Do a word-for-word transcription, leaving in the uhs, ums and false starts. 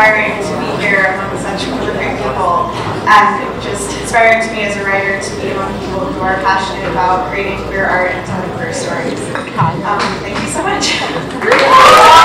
inspiring to be here among such prolific people, and just inspiring to me as a writer to be among people who are passionate about creating queer art and telling queer stories. Um, thank you so much.